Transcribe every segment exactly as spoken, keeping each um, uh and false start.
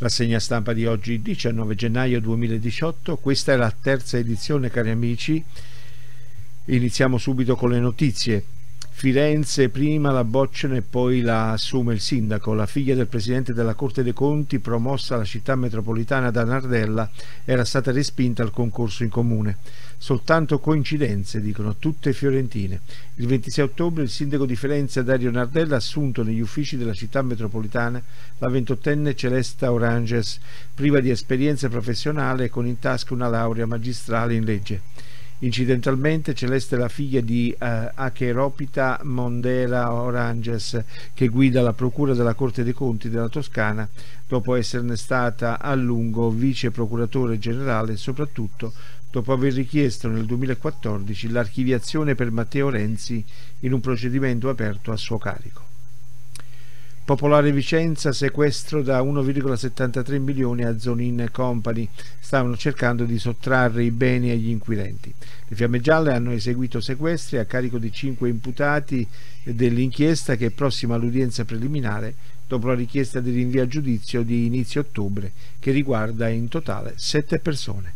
Rassegna stampa di oggi, diciannove gennaio duemiladiciotto. Questa è la terza edizione, cari amici. Iniziamo subito con le notizie. Firenze prima la bocciano e poi la assume il sindaco. La figlia del presidente della Corte dei Conti, promossa alla città metropolitana da Nardella, era stata respinta al concorso in comune. Soltanto coincidenze, dicono, tutte fiorentine. Il ventisei ottobre il sindaco di Firenze, Dario Nardella, ha assunto negli uffici della città metropolitana la ventottenne Celesta Oranges, priva di esperienza professionale e con in tasca una laurea magistrale in legge. Incidentalmente Celeste è la figlia di eh, Acheropita Mondera Oranges, che guida la procura della Corte dei Conti della Toscana, dopo esserne stata a lungo vice procuratore generale e soprattutto dopo aver richiesto nel duemilaquattordici l'archiviazione per Matteo Renzi in un procedimento aperto a suo carico. Popolare Vicenza, sequestro da uno virgola settantatré milioni a Zonin Company. Stavano cercando di sottrarre i beni agli inquirenti. Le Fiamme Gialle hanno eseguito sequestri a carico di cinque imputati dell'inchiesta, che è prossima all'udienza preliminare dopo la richiesta di rinvio a giudizio di inizio ottobre, che riguarda in totale sette persone.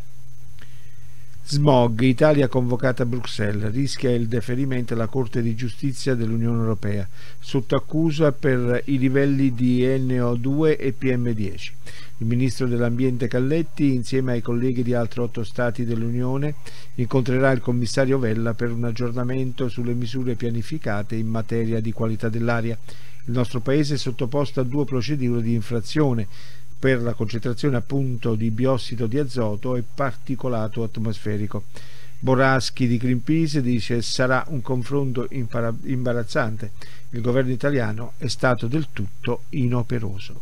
Smog, Italia convocata a Bruxelles, rischia il deferimento alla Corte di Giustizia dell'Unione Europea, sotto accusa per i livelli di N O due e P M dieci. Il ministro dell'Ambiente Calletti, insieme ai colleghi di altri otto Stati dell'Unione, incontrerà il commissario Vella per un aggiornamento sulle misure pianificate in materia di qualità dell'aria. Il nostro Paese è sottoposto a due procedure di infrazione per la concentrazione appunto di biossido di azoto e particolato atmosferico. Boraschi di Greenpeace dice: sarà un confronto imbarazzante, il governo italiano è stato del tutto inoperoso.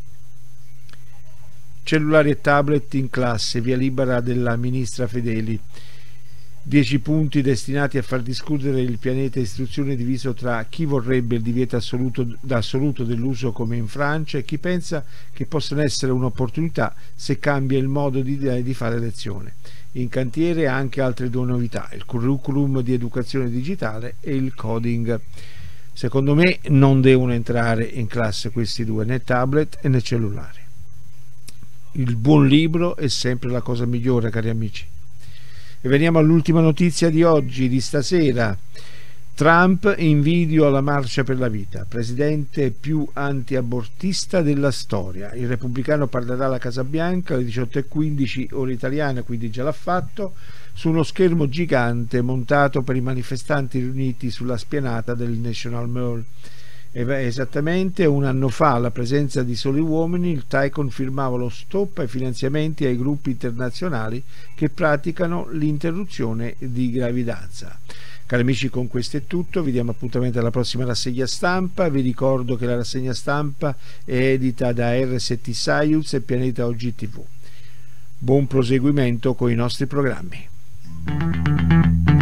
Cellulari e tablet in classe, via libera della ministra Fedeli. Dieci punti destinati a far discutere il pianeta istruzione, diviso tra chi vorrebbe il divieto assoluto, assoluto dell'uso come in Francia e chi pensa che possano essere un'opportunità se cambia il modo di, di fare lezione. In cantiere anche altre due novità: il curriculum di educazione digitale e il coding. Secondo me non devono entrare in classe questi due, né tablet né cellulare. Il buon libro è sempre la cosa migliore, cari amici. E veniamo all'ultima notizia di oggi, di stasera. Trump invidio alla Marcia per la Vita, presidente più antiabortista della storia. Il repubblicano parlerà alla Casa Bianca alle diciotto e quindici ora italiana, quindi già l'ha fatto, su uno schermo gigante montato per i manifestanti riuniti sulla spianata del National Mall. Esattamente un anno fa, alla presenza di soli uomini, il Tycoon firmava lo stop ai finanziamenti ai gruppi internazionali che praticano l'interruzione di gravidanza. Cari amici, con questo è tutto, vi diamo appuntamento alla prossima rassegna stampa. Vi ricordo che la rassegna stampa è edita da R S T Science e Pianeta O G T V. Buon proseguimento con i nostri programmi.